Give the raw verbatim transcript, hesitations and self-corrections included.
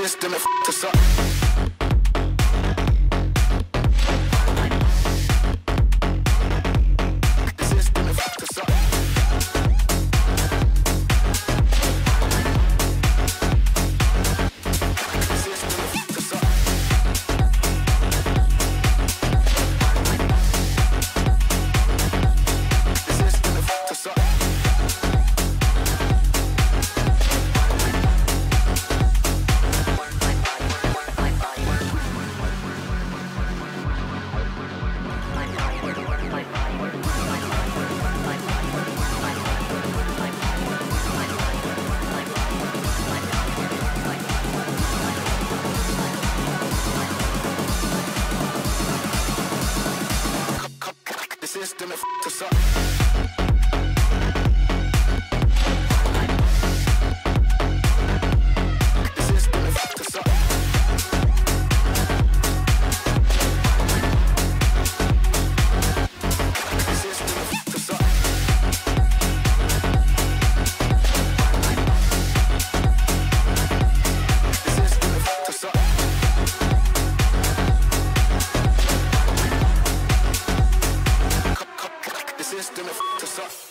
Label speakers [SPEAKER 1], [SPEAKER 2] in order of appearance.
[SPEAKER 1] system, it f***ed us up. The system, it f***ed us up. The system, it f***ed us up. The system, it f***ed us up. The system, it f***ed us up. The system, it f***ed us up. The system, it f***ed us up. The system, it f***ed us up. The system, it f***ed us up.